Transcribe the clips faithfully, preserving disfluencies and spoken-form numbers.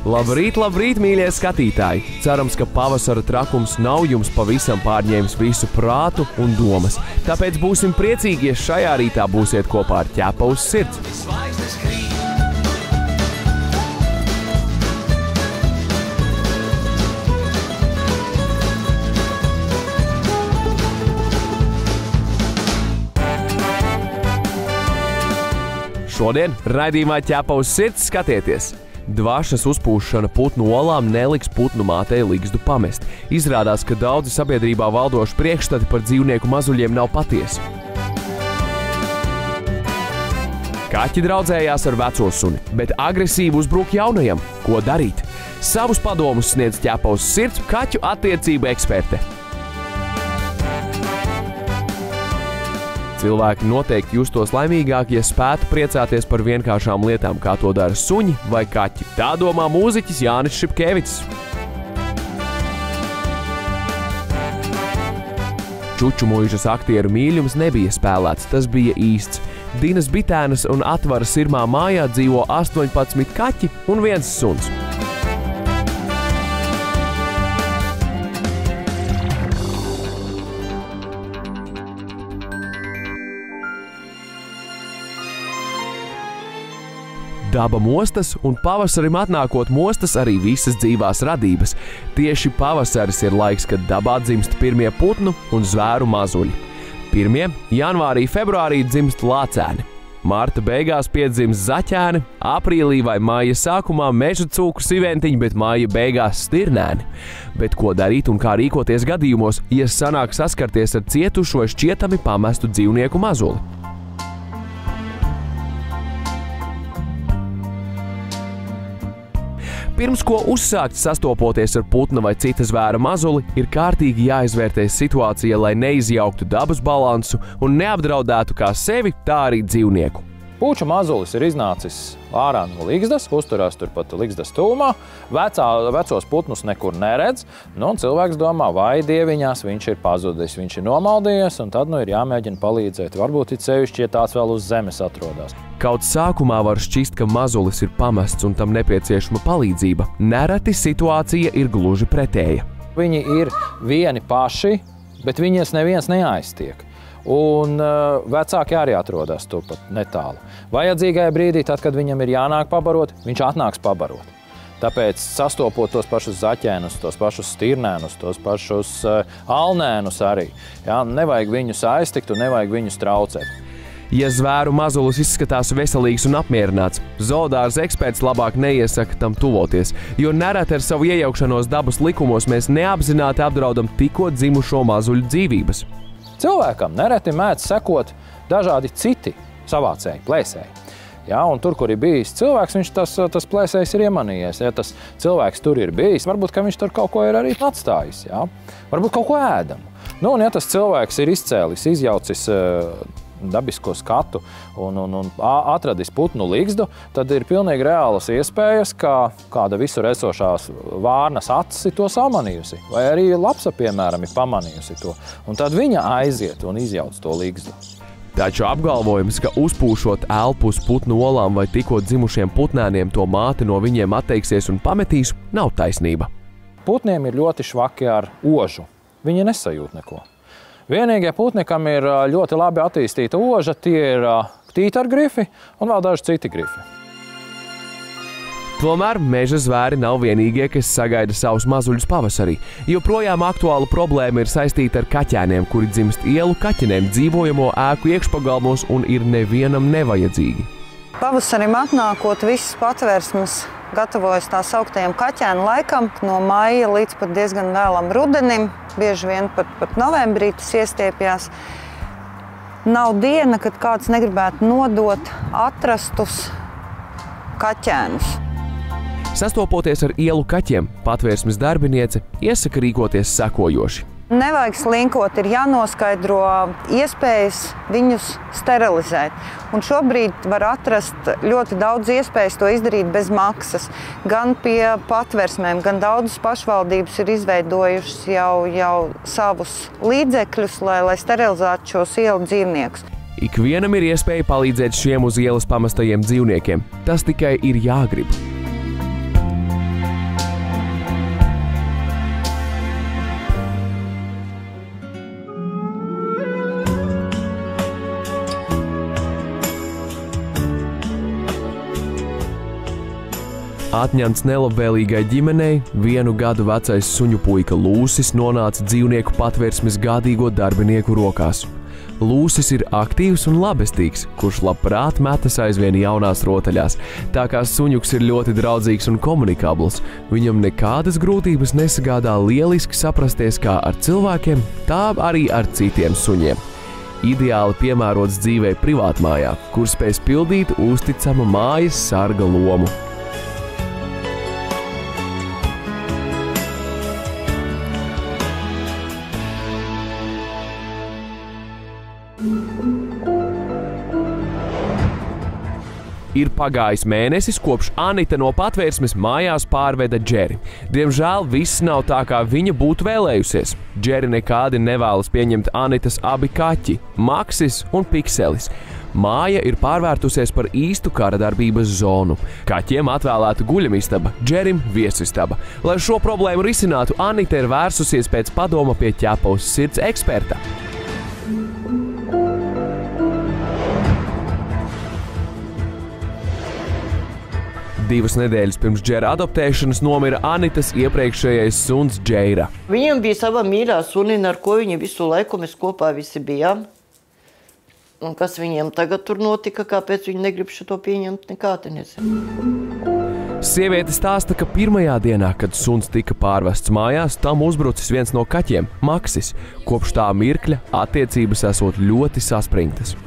Labrīt, labrīt, mīļie skatītāji! Cerams, ka pavasara trakums nav jums pavisam pārņēmis visu prātu un domas. Tāpēc būsim priecīgi, ja šajā rītā būsiet kopā ar ķepa uz sirds. Šodien raidījumā ķepa uz sirds skatieties! Dvašas uzpūšana putnu olām neliks putnu mātei ligzdu pamest. Izrādās, ka daudzi sabiedrībā valdoši priekšstati par dzīvnieku mazuļiem nav patiesi. Kaķi draudzējās ar veco suni, bet agresīvi uzbruk jaunajam. Ko darīt? Savus padomus sniedz ķepa uz sirds kaķu attiecību eksperte. Cilvēki noteikti justos laimīgāki, ja spētu priecāties par vienkāršām lietām, kā to dara suņi vai kaķi. Tā domā mūziķis Jānis Šipkevics. Čuču muižas aktieru mīļums nebija spēlēts, tas bija īsts. Dinas Bitēnas un Atvara Sirmā mājā dzīvo astoņpadsmit kaķi un viens suns. Daba mostas, un pavasarim atnākot mostas arī visas dzīvās radības. Tieši pavasaris ir laiks, kad dabā dzimst pirmie putnu un zvēru mazuļi. Pirmie janvārī, februārī dzimst lācēni. Marta beigās piedzimst zaķēni, aprīlī vai maija sākumā meža cūku siventiņi, bet maija beigās stirnēni. Bet ko darīt un kā rīkoties gadījumos, ja sanāk saskarties ar cietušo šķietami pamestu dzīvnieku mazuli? Pirms ko uzsākt sastopoties ar putna vai cita zvēra mazuli, ir kārtīgi jāizvērtē situācija, lai neizjauktu dabas balansu un neapdraudētu kā sevi, tā arī dzīvnieku. Puču mazulis ir iznācis ārā no ligzdas, uzturās turpat ligzdas tūmā, vecā, vecos putnus nekur neredz, nu, un cilvēks domā, vai dieviņās viņš ir pazudis, viņš ir nomaldījies, un tad nu ir jāmēģina palīdzēt. Varbūt it sevišķi, ja tāds vēl uz zemes atrodas. Kaut sākumā var šķist, ka mazulis ir pamests un tam nepieciešama palīdzība. Nereti situācija ir gluži pretēja. Viņi ir vieni paši, bet viņas neviens neaiztiek. Un uh, vecāki arī atrodas turpat netālu. Vajadzīgajā brīdī, tad, kad viņam ir jānāk pabarot, viņš atnāks pabarot. Tāpēc sastopot tos pašus zaķēnus, tos pašus stirnēnus, tos pašus uh, alnēnus arī, jā, nevajag viņus aiztikt un nevajag viņus traucēt. Ja zvēru mazulis izskatās veselīgs un apmierināts, zoodārza eksperts labāk neiesaka tam tuvoties, jo nereti ar savu iejaukšanos dabas likumos mēs neapzināti apdraudam tikko dzimušo mazuļu dzīvības. Cilvēkam nereti mēdz sekot dažādi citi savācēji, plēsēji. Ja, un tur, kur ir bijis cilvēks, viņš tas, tas plēsējs ir iemanījies. Ja tas cilvēks tur ir bijis, varbūt, ka viņš tur kaut ko ir arī atstājis. Ja? Varbūt kaut ko ēdamu. Nu, un ja tas cilvēks ir izcēlis, izjaucis dabisko skatu un, un, un atradis putnu ligzdu, tad ir pilnīgi reālas iespējas, ka kāda visur esošās vārnas acis ir to samanījusi, vai arī lapsa, piemēram, ir pamanījusi to. Un tad viņa aiziet un izjauc to ligzdu. Taču apgalvojums, ka uzpūšot elpu uz putnu olām vai tikko dzimušiem putnēniem to māte no viņiem atteiksies un pametīs, nav taisnība. Putniem ir ļoti švaki ar ožu. Viņi nesajūt neko. Vienīgie putni, kam ir ļoti labi attīstīta oža, tie ir tītargrifi un vēl daži citi grifi. Tomēr meža zvēri nav vienīgie, kas sagaida savus mazuļus pavasarī. Joprojām aktuāla problēma ir saistīta ar kaķēniem, kuri dzimst ielu kaķenēm dzīvojamo ēku iekšpagalmos un ir nevienam nevajadzīgi. Pavasarim atnākot, visas patvērsmes gatavojas tā sauktajam kaķēnu laikam, no maija līdz pat diezgan vēlam rudenim, bieži vien pat, pat novembrī tas iestiepjās. Nav diena, kad kāds negribētu nodot atrastus kaķēnus. Sastopoties ar ielu kaķiem, patvērsmes darbiniece iesaka rīkoties sekojoši. Nevajag slinkot, ir jānoskaidro iespējas viņus sterilizēt. Un šobrīd var atrast ļoti daudz iespējas to izdarīt bez maksas. Gan pie patversmēm, gan daudzas pašvaldības ir izveidojušas jau, jau savus līdzekļus, lai, lai sterilizētu šos ielu dzīvniekus. Ikvienam ir iespēja palīdzēt šiem uz ielas pamestajiem dzīvniekiem. Tas tikai ir jāgrib. Atņemts nelabvēlīgai ģimenei, vienu gadu vecais suņu puika Lūsis nonāca dzīvnieku patvērsmes gādīgo darbinieku rokās. Lūsis ir aktīvs un labestīgs, kurš labprāt metas aizvien jaunās rotaļās. Tā kā suņuks ir ļoti draudzīgs un komunikabls, viņam nekādas grūtības nesagādā lieliski saprasties kā ar cilvēkiem, tā arī ar citiem suņiem. Ideāli piemērots dzīvei privātmājā, kur spēs pildīt uzticama mājas sarga lomu. Ir pagājis mēnesis, kopš Anita no patvērsmes mājās pārveda Džeri. Diemžēl viss nav tā, kā viņa būtu vēlējusies. Džeri nekādi nevēlas pieņemt Anitas abi kaķi – Maksis un Pikselis. Māja ir pārvērtusies par īstu kara darbības zonu. Kaķiem atvēlēta guļamistaba, Džerim viesistaba. Lai šo problēmu risinātu, Anita ir vērsusies pēc padoma pie ķepa uz sirds eksperta. Divas nedēļas pirms Džera adoptēšanas nomira Anitas iepriekšējais suns Džeira. Viņam bija sava mīļā sunina, ar ko viņi visu laiku mēs kopā visi bijām. Un kas viņiem tagad tur notika, kāpēc viņi negrib šo pieņemt, nekā te nezinu. Sieviete stāsta, ka pirmajā dienā, kad suns tika pārvests mājās, tam uzbrucis viens no kaķiem – Maksis. Kopš tā mirkļa attiecības esot ļoti saspringtas.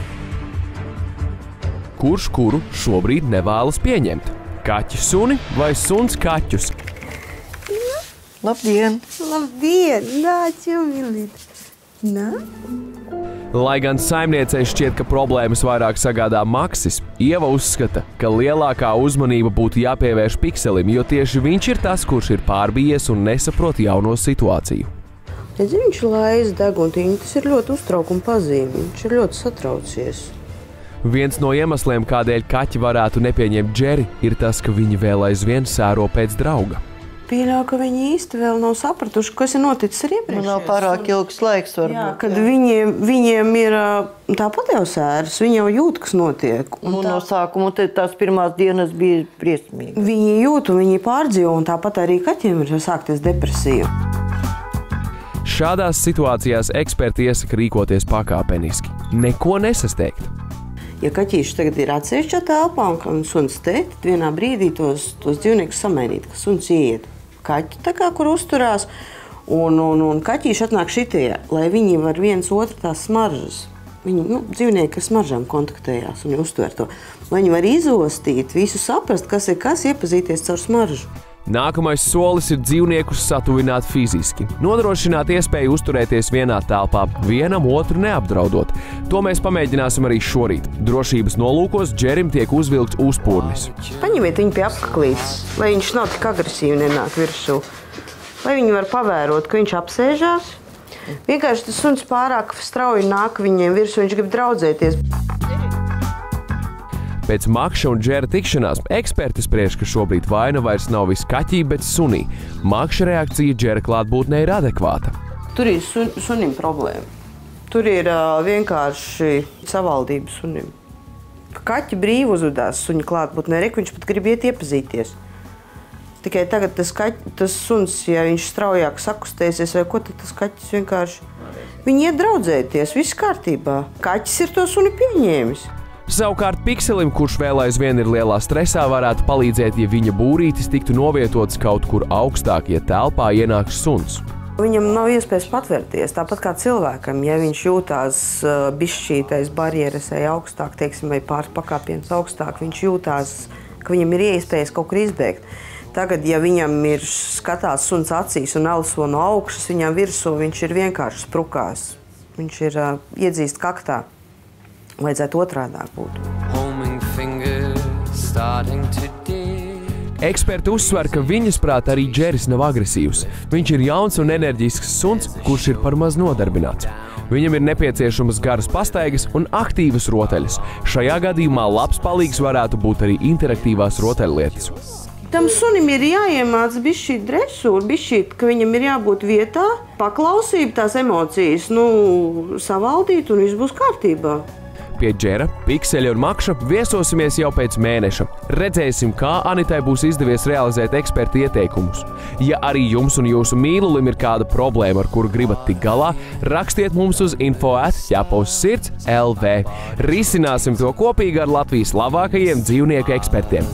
Kurš kuru šobrīd nevēlas pieņemt? Kaķi suni vai suns kaķus? Labdien! Labdien! Nā, čumilīt! Nā? Lai gan saimniecei šķiet, ka problēmas vairāk sagādā Maksis, Ieva uzskata, ka lielākā uzmanība būtu jāpievērš Pikselim, jo tieši viņš ir tas, kurš ir pārbijies un nesaprot jauno situāciju. Redzi, viņš laiz deguntiņu, tas ir ļoti uztraukuma pazīme, viņš ir ļoti satraucies. Viens no iemesliem, kādēļ kaķi varētu nepieņemt Džeri, ir tas, ka viņi vēl aizvien sēro pēc drauga. Pieļauju, ka viņi īsti vēl nav sapratuši, kas ir noticis ar iepriekšējiem. Nu, nav pārāk ilgs laiks varbūt. Jā, kad viņiem, viņiem ir tāpat jau sēras, viņi jau jūt, kas notiek. Un tā... No sākuma tās pirmās dienas bija briesmīgi. Viņi jūt un viņi pārdzīvo, un tāpat arī kaķiem ir sākties depresija. Šādās situācijās eksperti iesaka rīkoties pakāpeniski, neko nesasteigt. Ja kaķīši tagad ir atsevišķā telpā un suns te, tad vienā brīdī tos, tos dzīvniekus samainīt, ka suns ieiet kaķi, tā kā, kur uzturās, un, un, un kaķīši atnāk šitie, lai viņi var viens otru tās smaržas. Viņi, nu, dzīvnieki ar smaržām kontaktējās un uztver to. Lai viņi var izostīt, visu saprast, kas ir kas, iepazīties caur smaržu. Nākamais solis ir dzīvniekus satuvināt fiziski, nodrošināt iespēju uzturēties vienā telpā, vienam otru neapdraudot. To mēs pamēģināsim arī šorīt. Drošības nolūkos Džerim tiek uzvilkts uzpūrnis. Paņemiet viņu pie apkaklītes, lai viņš nav tik agresīvi nenāk virsū. Lai viņi var pavērot, ka viņš apsēžās. Vienkārši tas suns pārāk strauji nāk viņiem virsū, viņš grib draudzēties. Pēc Makša un Džera tikšanās eksperti spriež, ka šobrīd vaina vairs nav viss kaķī, bet sunī. Makša reakcija Džera klātbūtnē ir adekvāta. Tur ir sun, sunim problēma. Tur ir uh, vienkārši savaldība sunim. Kaķi brīvi uzvedās suņa klātbūtnē, re, viņš pat grib iet iepazīties. Tikai tagad tas, kaķi, tas suns, ja viņš straujāk sakustēsies vai ko, tad tas kaķis vienkārši... Viņi iet draudzēties, viss kārtībā. Kaķis ir to suni pieņēmis. Savukārt Pikselim, kurš vēl aizvien ir lielā stresā, varētu palīdzēt, ja viņa būrītis tiktu novietots kaut kur augstāk, ja telpā ienāks suns. Viņam nav iespējas patvērties, tāpat kā cilvēkam, ja viņš jūtās uh, bišķītais barjeras vai augstāk, teiksim, vai pāris pakāpienus augstāk, viņš jūtās, ka viņam ir iespējas kaut kur izbēgt. Tagad, ja viņam ir skatās suns acīs un elso no augšas, viņam virsū viņš ir vienkārši sprukās. Viņš ir uh, iedzīst kaktā. Vajadzētu otrādāk būt. Eksperti uzsver, ka viņas prāt arī Džeris nav agresīvs. Viņš ir jauns un enerģisks suns, kurš ir par maz nodarbināts. Viņam ir nepieciešamas garas pastaigas un aktīvas rotaļas. Šajā gadījumā labs palīgs varētu būt arī interaktīvās rotaļlietas. Tam sunim ir jāiemāc bišķīt dresūru, bišķīt, ka viņam ir jābūt vietā, paklausība, tās emocijas, nu, savaldīt un viss būs kārtībā. Pie Džera, Pikseļa un Makša viesosimies jau pēc mēneša. Redzēsim, kā Anitai būs izdevies realizēt ekspertu ieteikumus. Ja arī jums un jūsu mīlulim ir kāda problēma, ar kuru gribat tikt galā, rakstiet mums uz info at ķepaussirds punkt el vē. Risināsim to kopīgi ar Latvijas labākajiem dzīvnieku ekspertiem.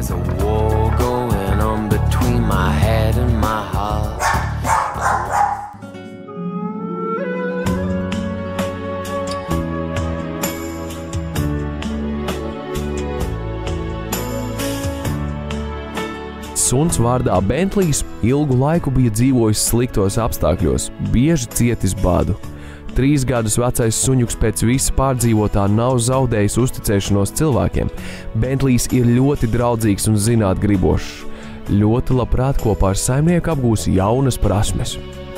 Suns vārdā Bentlijs ilgu laiku bija dzīvojis sliktos apstākļos, bieži cietis badu. Trīs gadus vecais suņuks pēc visa pārdzīvotā nav zaudējis uzticēšanos cilvēkiem. Bentlijs ir ļoti draudzīgs un zinātgribošs. Ļoti labprāt kopā ar saimnieku apgūs jaunas prasmes.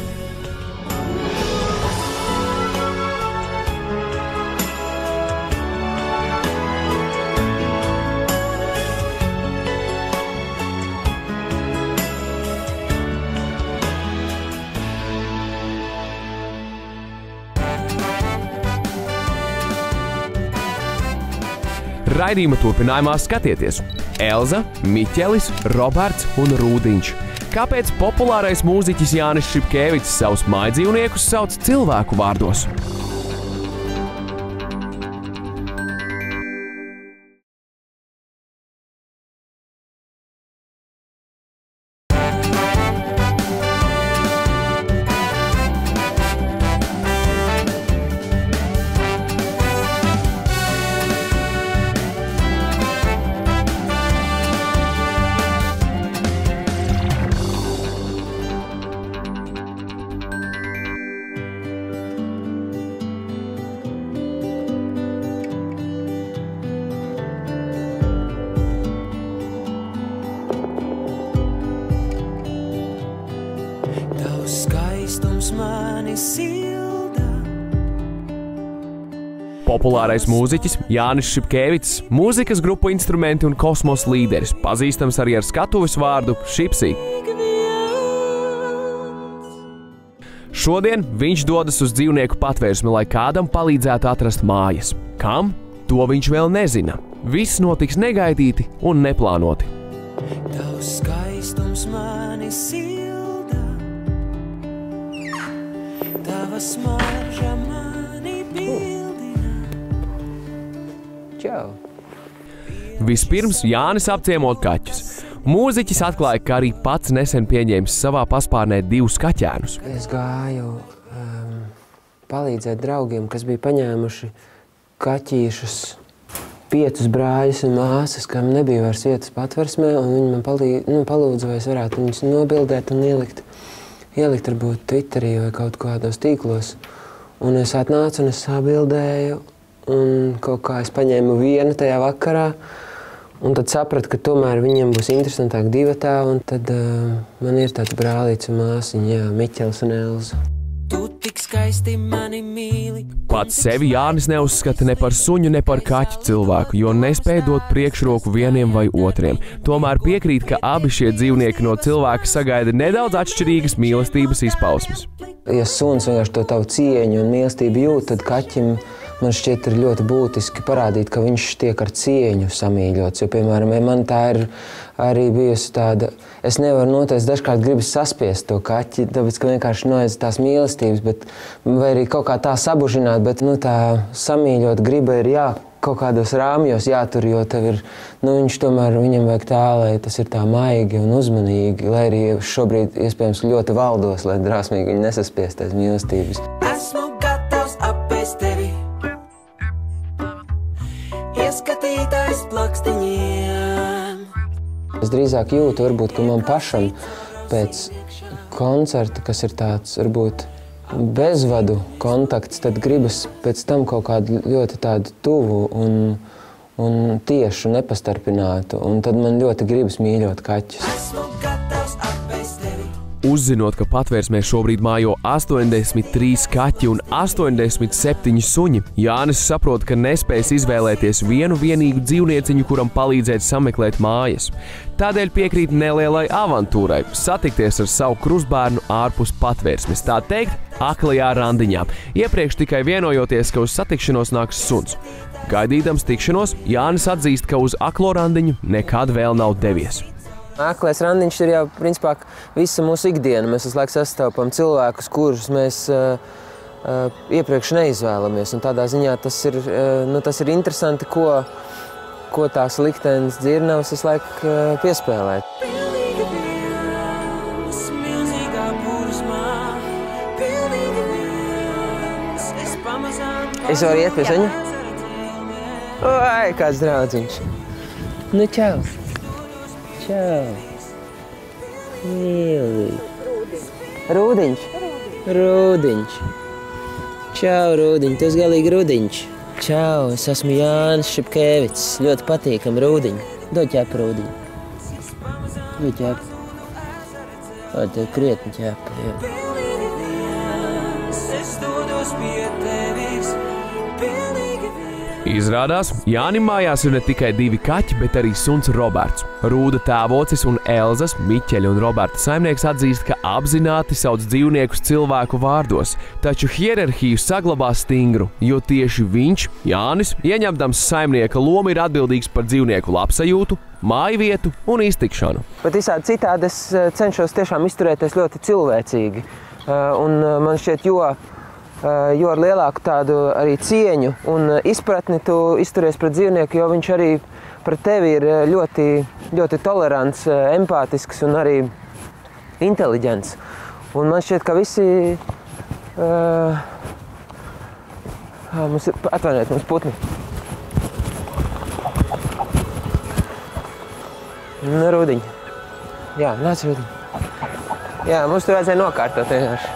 Raidījuma turpinājumā skatieties Elza, Miķelis, Roberts un Rūdiņš. Kāpēc populārais mūziķis Jānis Šipkevičs savus mājdzīvniekus sauc cilvēku vārdos? Populārais mūziķis Jānis Šipkevičs, mūzikas grupu instrumenti un kosmosa līderis, pazīstams arī ar skatuves vārdu Šipsī. Šodien viņš dodas uz dzīvnieku patvērsmi, lai kādam palīdzētu atrast mājas. Kam? To viņš vēl nezina. Viss notiks negaidīti un neplānoti. Tavs skaistums mani silda, tava smarža mani pildina. Čau! Vispirms Jānis apciemot kaķus. Mūziķis atklāja, ka arī pats nesen pieņēmis savā paspārnē divus kaķēnus. Es gāju um, palīdzēt draugiem, kas bija paņēmuši kaķīšus, piecus brāļus un māsas, kam nebija vairs vietas patversmē, un viņi man palīd, nu, palūdza, vai es varētu viņus nobildēt un ielikt, ielikt varbūt Twitterī vai kaut kādos tīklos. Un es atnācu un es sabildēju, un kaut kā es paņēmu vienu tajā vakarā, un tad sapratu, ka tomēr viņiem būs interesantāk divatā, un tad uh, man ir tāds brālīts un māsiņa, jā, Miķels un Elza. Tu tik skaisti mani mīli. Pats sevi Jānis neuzskata ne par suņu, ne par kaķu cilvēku, jo nespēja dot priekšroku vieniem vai otriem. Tomēr piekrīt, ka abi šie dzīvnieki no cilvēka sagaida nedaudz atšķirīgas mīlestības izpausmes. Ja suns vienkārši to tavu cieņu un mīlestību jūt, tad kaķim man šķiet ir ļoti būtiski parādīt, ka viņš tiek ar cieņu samīļots. Jo, piemēram, man tā ir arī bijusi tāda, es nevaru noteikti dažkārt gribas saspiest to kaķi, tāpēc, ka vienkārši noiet tās mīlestības, bet, vai arī kaut kā tā sabužināt, bet nu, tā samīļot griba ir jā, kaut kādos rāmjos jātur, jo tev ir, nu, viņš tomēr, viņam vajag tā, lai tas ir tā maigi un uzmanīgi, lai arī šobrīd iespējams ļoti valdos, lai drāsmīgi viņi nesaspiest tās mīlestības. Esmu gatavs apēst tevi, ieskatītājs plakstiņiem. Es drīzāk jūtu, varbūt, ka man pašam pēc koncerta, kas ir tāds, varbūt, bezvadu kontakts, tad gribas pēc tam kaut kādu ļoti tādu tuvu un, un tiešu, nepastarpinātu. Un tad man ļoti gribas mīļot kaķus. Esmu gatavs apēst tevi. Uzzinot, ka patvērsmē šobrīd mājo astoņdesmit trīs kaķi un astoņdesmit septiņi suņi, Jānis saprot, ka nespēs izvēlēties vienu vienīgu dzīvnieciņu, kuram palīdzēt sameklēt mājas. Tādēļ piekrīt nelielai avantūrai – satikties ar savu krustbērnu ārpus patvērsmes, tā teikt, aklajā randiņā, iepriekš tikai vienojoties, ka uz satikšanos nāks suns. Gaidīdams tikšanos, Jānis atzīst, ka uz aklo randiņu nekad vēl nav devies. Aklais randiņš ir jau, principā, visa mūsu ikdiena. Mēs visu laiku sastopam cilvēkus, kurus mēs uh, uh, iepriekš neizvēlamies. Un tādā ziņā tas ir, uh, nu, tas ir interesanti, ko, ko tās liktenes dzirnavas visu laiku uh, piespēlē. Es varu iet pie seņa? Oi, kāds draudziņš. Nu, čau. Čau. Mīlīgi. Rūdiņš. Rūdiņš. Čau, Rūdiņ, tu esi galīgi Rūdiņš. Čau, es esmu Jānis Šipkevics. Ļoti patīkam, Rūdiņ. Dod ķepu, Rūdiņ. Dod ķepu. O, tev krietni ķepu, jā. Izrādās, Jānim mājās ir ne tikai divi kaķi, bet arī suns Roberts. Rūda tēvocis un Elzas, Miķeļa un Roberta saimnieks atzīst, ka apzināti sauc dzīvniekus cilvēku vārdos, taču hierarhiju saglabā stingru, jo tieši viņš, Jānis, ieņemdams saimnieka lomu, ir atbildīgs par dzīvnieku labsajūtu, mājvietu un iztikšanu. Bet visādi citādi es cenšos tiešām izturēties ļoti cilvēcīgi. Un man šķiet, jo jo ar lielāku tādu arī cieņu un izpratni tu izturies pret dzīvnieku, jo viņš arī pret tevi ir ļoti, ļoti tolerants, empātisks un arī inteliģents. Un man šķiet, ka visi... Uh, mums ir, atvainojiet, mums putni. Nu, Rūdiņ. Jā, nāc, Rūdiņ. Jā, mums tur vajadzēja nokārtot vienkārši.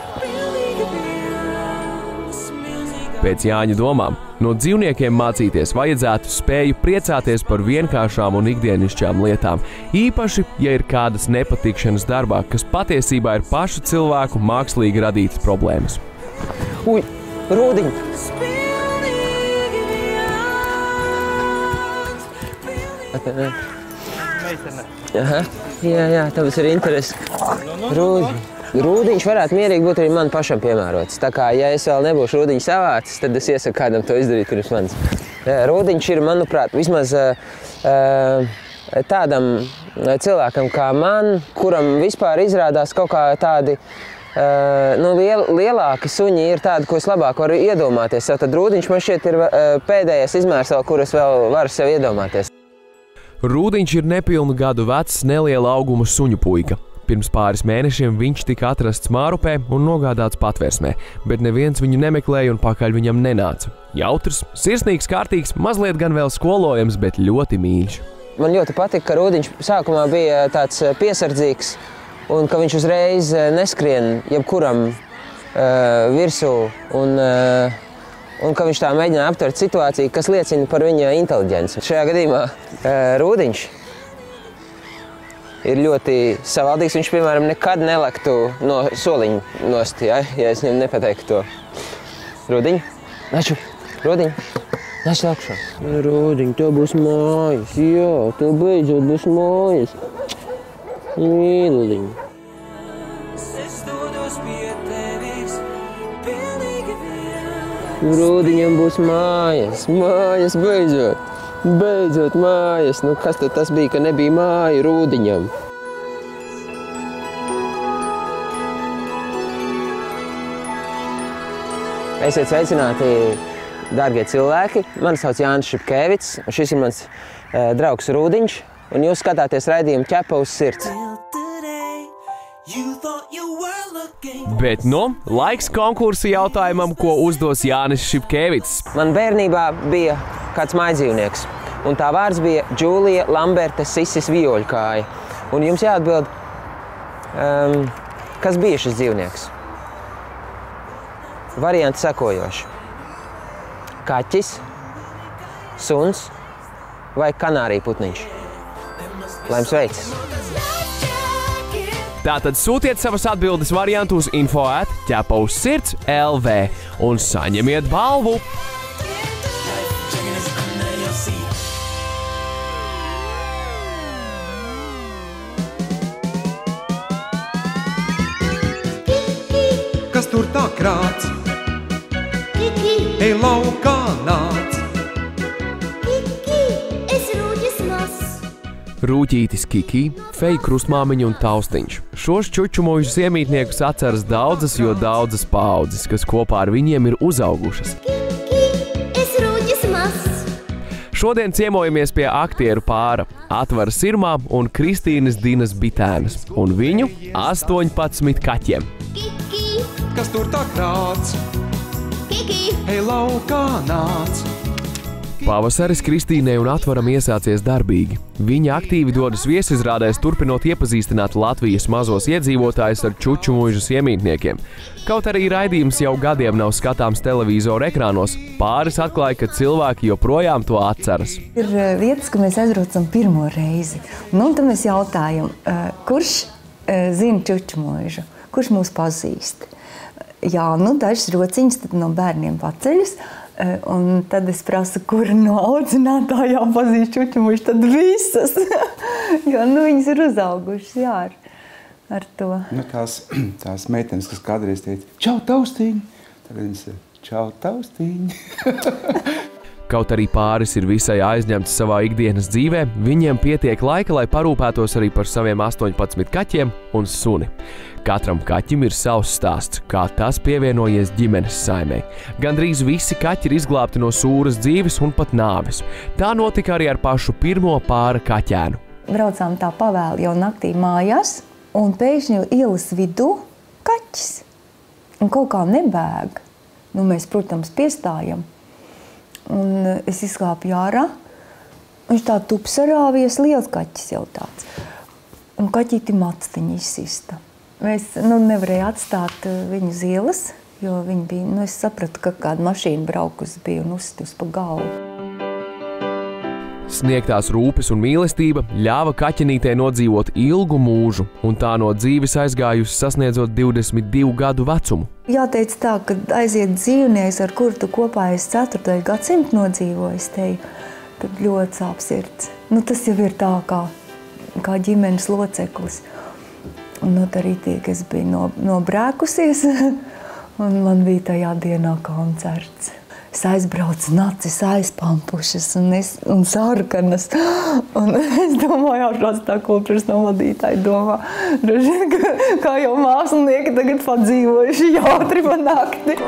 Pēc Jāņa domām, no dzīvniekiem mācīties vajadzētu spēju priecāties par vienkāršām un ikdienišķām lietām, īpaši, ja ir kādas nepatikšanas darbā, kas patiesībā ir pašu cilvēku mākslīgi radītas problēmas. Uj, Rūdiņ! Aha, jā, jā, tāpēc ir interesi. Rūdiņ. Rūdiņš varētu mierīgi būt arī man pašam piemērots. Tā kā, ja es vēl nebūšu Rūdiņu savācis, tad es iesaku kādam to izdarīt pirms manis. Rūdiņš ir, manuprāt, vismaz tādam cilvēkam kā man, kuram vispār izrādās kaut kā tādi nu, liel, lielāki suņi ir tādi, ko es labāk varu iedomāties. Tad Rūdiņš man šķiet ir pēdējais izmērs, kur es vēl varu sev iedomāties. Rūdiņš ir nepilnu gadu vecs, neliela auguma suņu puika. Pirms pāris mēnešiem viņš tika atrasts Mārupē un nogādāts patvērsmē, bet neviens viņu nemeklēja un pakaļ viņam nenāca. Jautrs, sirsnīgs, kārtīgs, mazliet gan vēl skolojams, bet ļoti mīļš. Man ļoti patika, ka Rūdiņš sākumā bija tāds piesardzīgs un ka viņš uzreiz neskrien jebkuram uh, virsū un, uh, un ka viņš tā mēģināja aptvert situāciju, kas liecina par viņa inteliģenci. Šajā gadījumā uh, Rūdiņš ir ļoti savaldīgs. Viņš, piemēram, nekad nelektu no soliņa nost, ja, ja es viņam nepateiktu to. Rūdiņ, nāču, Rūdiņ, nāc augšā. Rūdiņ, tev būs mājas, jā, tev beidzot būs mājas. Mīliņ. Rūdiņam būs mājas, mājas beidzot. Beidzot mājas. Nu, kas tad tas bija, ka nebija māja Rūdiņam? Esiet sveicināti, dārgie cilvēki. Mani sauc Jānis Šipkevics. Šis ir mans uh, draugs Rūdiņš. Un jūs skatāties raidījumu Ķepa uz sirds. Bet, nu, laiks konkursa jautājumam, ko uzdos Jānis Šipkevics. Man bērnībā bija kāds mājdzīvnieks, un tā vārds bija Džūlija Lamberta Sisis Vioļkāja. Un jums jāatbild, um, kas bija šis dzīvnieks? Varianti sekojoši. Kaķis, suns vai kanārija putniņš? Lai jums veicas! Tātad sūtiet savas atbildes variantus info at ķepa uz sirds L V un saņemiet balvu! Kas tur tā krāc? Ej laukā nāc! Rūķītis Kiki, Feja krustmāmiņa un Taustiņš. Šos čučumojušus iemītniekus atceras daudzas, jo daudzas paaudzes, kas kopā ar viņiem ir uzaugušas. Es rūķis mazs. Šodien ciemojamies pie aktieru pāra Atvara Sirmā un Kristīnas Dinas Bitēnas un viņu astoņpadsmit kaķiem. Kiki, Kas tur tā krāts? Kiki, Ej laukā nāc! Pavasaris Kristīnai un Atvaram iesācies darbīgi. Viņa aktīvi dodas viesizrādēs, turpinot iepazīstināt Latvijas mazos iedzīvotājus ar čučumuižas iemītniekiem. Kaut arī raidījums jau gadiem nav skatāms televizoru ekrānos, pāris atklāja, ka cilvēki joprojām to atceras. Ir vietas, ka mēs aizbraucam pirmo reizi. Nu, un tad mēs jautājam, kurš zina čučumuižu, kurš mūs pazīst. Jā, nu, dažas rociņas tad no bērniem paceļas. Un tad es prasu, kur no audzinātājām pazīst čučumuižu, tad visas. Jo nu, viņas ir uzaugušas, jā, ar, ar to. Nu, tās, tās meitenes, kas kādreiz teica, čau, Taustiņi! Tagad viņas ir, čau, Taustiņi! Kaut arī pāris ir visai aizņemts savā ikdienas dzīvē, viņiem pietiek laika, lai parūpētos arī par saviem astoņpadsmit kaķiem un suni. Katram kaķim ir savs stāsts, kā tas pievienojies ģimenes saimei. Gandrīz visi kaķi ir izglābti no sūras dzīves un pat nāves. Tā notika arī ar pašu pirmo pāra kaķēnu. Braucām tā pavēli jau naktī mājās, un pēkšņi ielas vidū kaķis. Un kaut kā nebēg. Nu, mēs, protams, piestājam. Un es izkāpu ārā. Viņš tā tupsarāvies, liels kaķis jau tāds. Un kaķīti mactiņi izsista. Mēs nu, nevarēja atstāt viņu uz ielas, jo viņi bija, nu, es sapratu, ka kāda mašīna braukusi bija un uzstus pa galvu. Sniegtās rūpes un mīlestība ļāva kaķenītei nodzīvot ilgu mūžu, un tā no dzīves aizgājusi sasniedzot divdesmit divu gadu vecumu. Jāteic tā, ka aiziet dzīvnieks, ar kuru tu kopā esi ceturto gadsimtu nodzīvojis, teju, tad ļoti sāp sirds. Nu, tas jau ir tā kā, kā ģimenes loceklis. Un no tā rītīgi es biju no, nobrēkusies, un man bija tajā dienā koncerts. Es aizbraucu, nacis aizpampušas un, es, un sarkanas. Un es domāju, ārprāts tā kultūras novadītāji domā, ka, kā jau mākslinieki tagad pat dzīvojuši jautri pa nakti.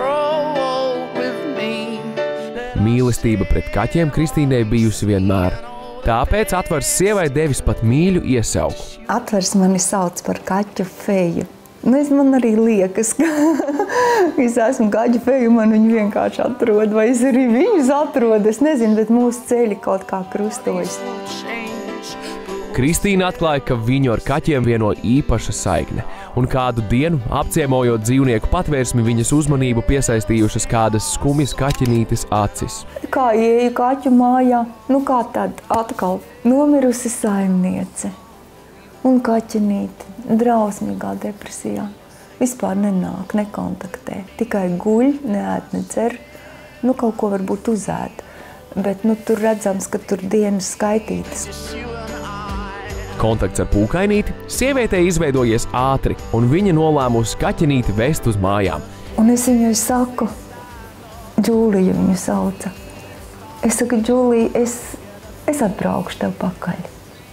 Mīlestība pret kaķiem Kristīnai bijusi vienmēr. Tāpēc Atvars sievai devis pat mīļu iesauku. Atvars mani sauc par kaķu feju. Nu, es man arī liekas, ka es esmu kaķu feju, man viņi vienkārši atrod, vai es arī viņus atrodu, es nezinu, bet mūsu ceļi kaut kā krustojas. Kristīna atklāja, ka viņu ar kaķiem vieno īpaša saikne, un kādu dienu, apciemojot dzīvnieku patvērsmi, viņas uzmanību piesaistījušas kādas skumjas kaķenītes acis. Kā ieju kaķu mājā, nu kā tad atkal nomirusi saimniece un kaķenīte drausmīgā depresijā. Vispār nenāk, nekontaktē, tikai guļ, neēd, nedzer, nu kaut ko varbūt uzēd, bet nu tur redzams, ka tur dienas skaitītas. Kontakts ar pūkainīti sievietei izveidojies ātri, un viņa nolēmusi kaķenīti vest uz mājām. Un es viņai saku, Džūlija viņu sauca. Es saku, Džūlija, es, es atbraukšu tev pakaļ.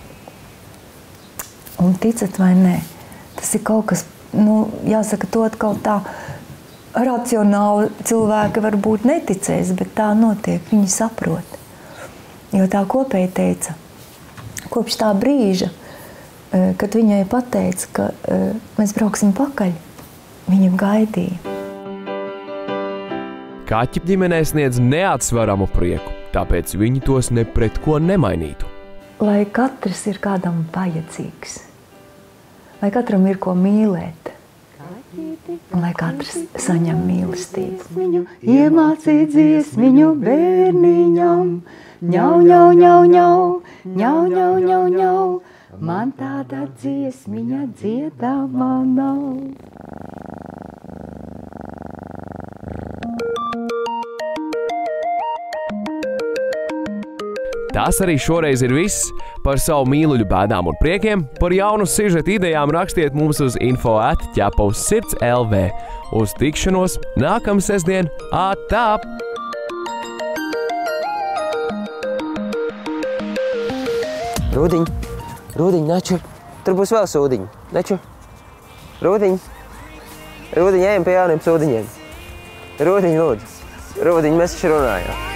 Un ticat vai nē, tas ir kaut kas, nu, jāsaka, to atkal tā racionāli cilvēki varbūt neticēs, bet tā notiek, viņi saprot. Jo tā kopēji teica, kopš tā brīža, kad viņai pateica, ka mēs brauksim pakaļ, viņa gaidīja. Kaķi ģimenē sniedz neatsvaramu prieku, tāpēc viņi tos ne pret ko nemainītu. Lai katrs ir kādam vajadzīgs, lai katram ir ko mīlēt, un lai katrs saņem mīlestību. Iemācīt dziesmiņu bērniņam, ņau, ņau, ņau, ņau, ņau, ņau, ņau, ņau, man tāda dziesmiņa dziedāmā nav. Tas arī šoreiz ir viss. Par savu mīluļu bēdām un priekiem, par jaunu sižetu idejām rakstiet mums uz info at ķepavs sirds el vē. Uz tikšanos nākamā sestdien. Atā! Rūdiņ, Rūdiņ, Naču, tur būs vēl sūdiņi. Naču, Rūdiņ, Rūdiņ, ejam pie jauniem sūdiņiem. Rūdiņ, lūdzu. Rūdiņ, mēs taču runājām.